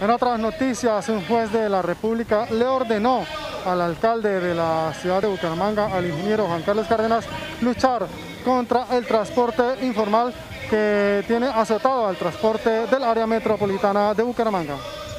En otras noticias, un juez de la República le ordenó al alcalde de la ciudad de Bucaramanga, al ingeniero Juan Carlos Cárdenas, luchar contra el transporte informal que tiene azotado al transporte del área metropolitana de Bucaramanga.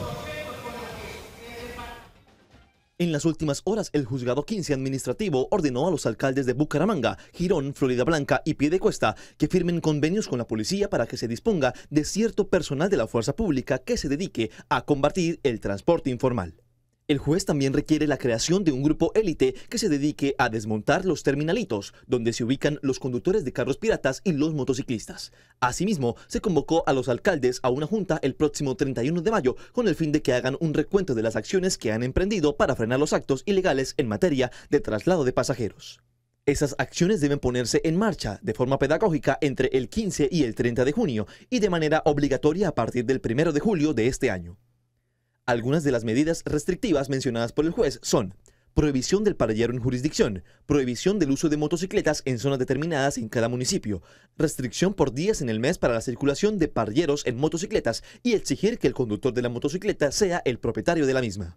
En las últimas horas, el Juzgado 15 Administrativo ordenó a los alcaldes de Bucaramanga, Girón, Florida Blanca y Piedecuesta que firmen convenios con la policía para que se disponga de cierto personal de la fuerza pública que se dedique a combatir el transporte informal. El juez también requiere la creación de un grupo élite que se dedique a desmontar los terminalitos, donde se ubican los conductores de carros piratas y los motociclistas. Asimismo, se convocó a los alcaldes a una junta el próximo 31 de mayo con el fin de que hagan un recuento de las acciones que han emprendido para frenar los actos ilegales en materia de traslado de pasajeros. Esas acciones deben ponerse en marcha de forma pedagógica entre el 15 y el 30 de junio y de manera obligatoria a partir del 1 de julio de este año. Algunas de las medidas restrictivas mencionadas por el juez son: prohibición del parrillero en jurisdicción, prohibición del uso de motocicletas en zonas determinadas en cada municipio, restricción por días en el mes para la circulación de parrilleros en motocicletas y exigir que el conductor de la motocicleta sea el propietario de la misma.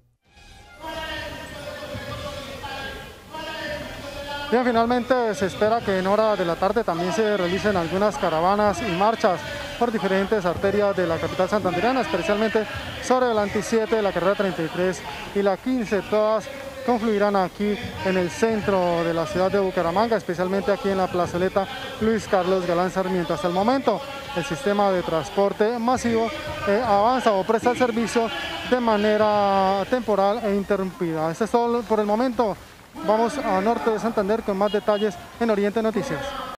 Bien, finalmente se espera que en hora de la tarde también se realicen algunas caravanas y marchas por diferentes arterias de la capital santandereana, especialmente sobre la 27, la carrera 33 y la 15, todas confluirán aquí en el centro de la ciudad de Bucaramanga, especialmente aquí en la plazoleta Luis Carlos Galán Sarmiento. Hasta el momento, el sistema de transporte masivo avanza o presta el servicio de manera temporal e interrumpida. Esto es todo por el momento. Vamos a norte de Santander con más detalles en Oriente Noticias.